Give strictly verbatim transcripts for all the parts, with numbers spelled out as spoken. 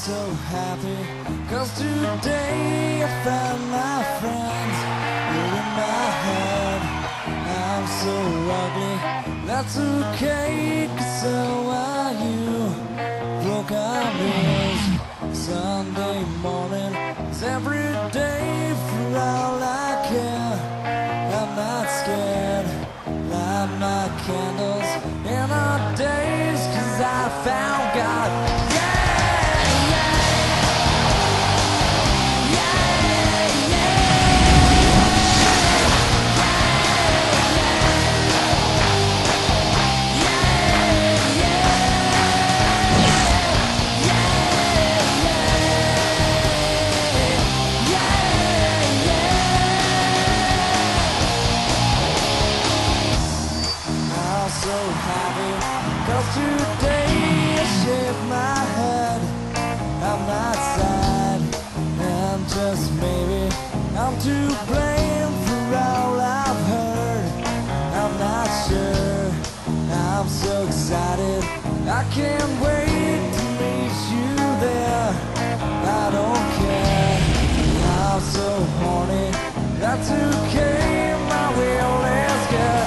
so happy, cause today I found my friends. You're in my head, I'm so ugly. That's okay, cause so are you. Broke our mirrors, Sunday morning is every day for all I care. I'm not scared, light my candles in our days, cause I found God. So happy, cause today I shave my head. I'm not sad, and just maybe I'm to blame for all I've heard. I'm not sure, I'm so excited, I can't wait to meet you there. I don't care, I'm so horny, that's okay, my will is good.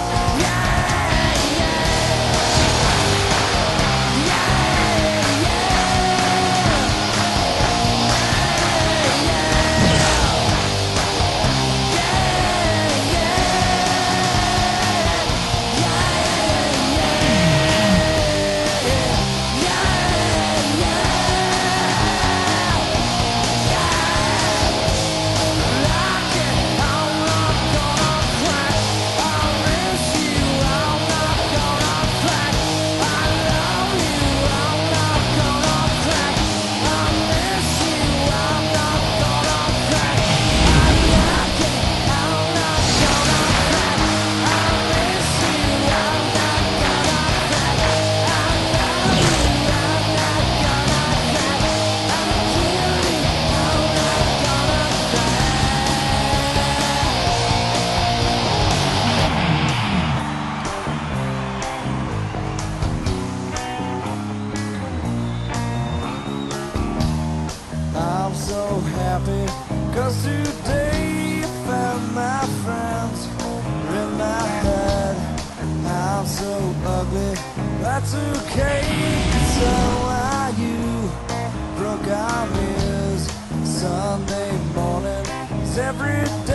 I'm so happy, cause today I found my friends in my head. I'm so ugly, that's okay, so are you. Broke our mirrors, Sunday morning is every day.